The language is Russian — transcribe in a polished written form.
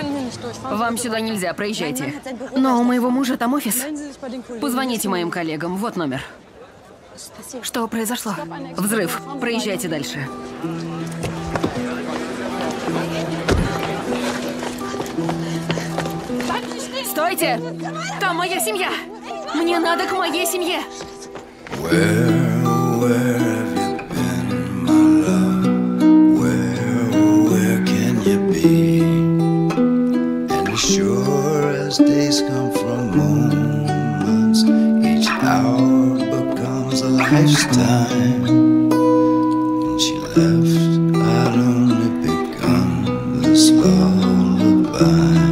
Вам сюда нельзя, проезжайте. Но у моего мужа там офис. Позвоните моим коллегам, вот номер. Что произошло? Взрыв. Проезжайте дальше. Стойте! Там моя семья! Мне надо к моей семье! Days come from moments, each hour becomes a lifetime. When she left, I'd only begun this lullaby.